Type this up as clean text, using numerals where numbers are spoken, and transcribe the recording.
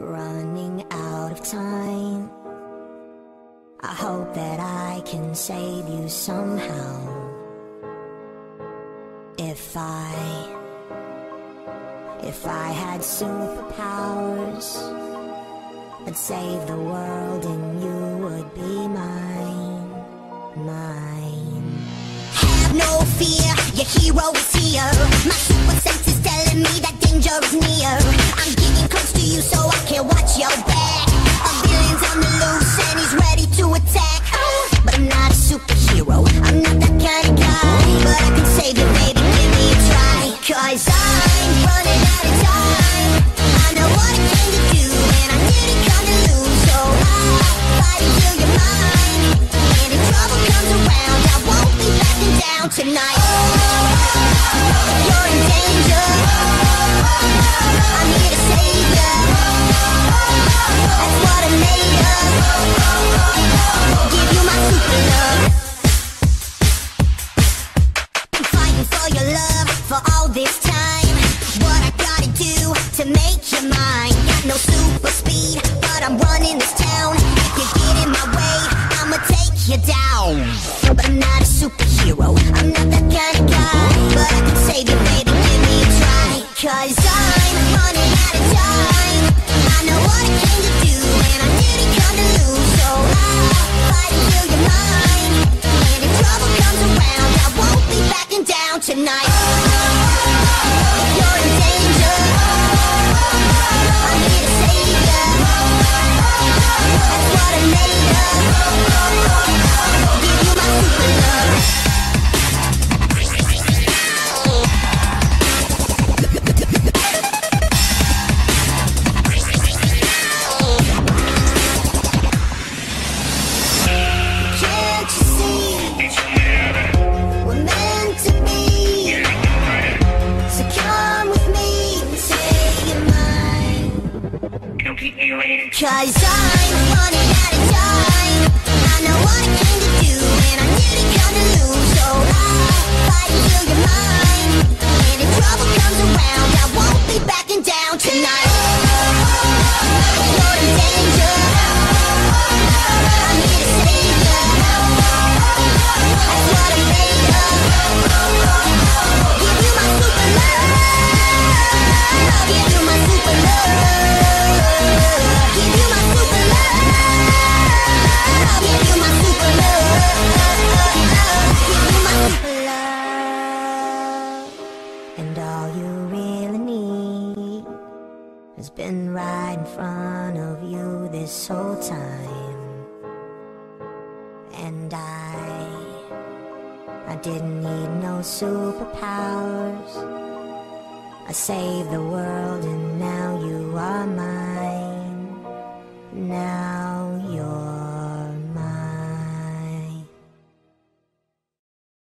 running out of time. I hope that I can save you somehow. If I had superpowers, I'd save the world and you would be mine, mine. Have no fear, your hero is here. My super sense is telling me that danger is near. I'm getting close to you so I can watch your back. A villain's on the loose and he's ready to attack. But I'm not a superhero, I'm not that kind of guy. But I can save you, baby, give me a try. Cause I'm running out of time. I know what I came to do and I didn't come to lose. So I'll fight until you're mine. And if trouble comes around, I won't be backing down tonight. You're in danger, I'm here to save you. That's what I'm made of. Give you my super love. Been fighting for your love for all this time. What I gotta do to make you mine? Got no super speed, but I'm running this town. If you get in my way, I'ma take you down. But I'm not a superhero, I'm not that kind of guy. But I can save you, baby, give me a try. Cause I'm running out of time. I know what I came to do and I didn't come to lose. So I'll fight until you're mine. And if trouble comes around, I won't be backing down tonight. You're in danger, I'm here to save you. That's what I'm made of. Give you my super love. Can't you see? We're meant to be. So come with me and say you're mine. Cause I'm running out of time. I know what I came to do and I didn't come to lose. So I'll fight until you're mine. And if trouble comes around, I won't be backing down tonight. You're in danger, I'm here to save you. That's what I'm made of. Give you my super love. Give you my super love. Give you my super love. Give you my super love. Give you my super love. And all you really need has been right in front of you this whole time. And I didn't need no superpowers. I saved the world and now you are mine. Now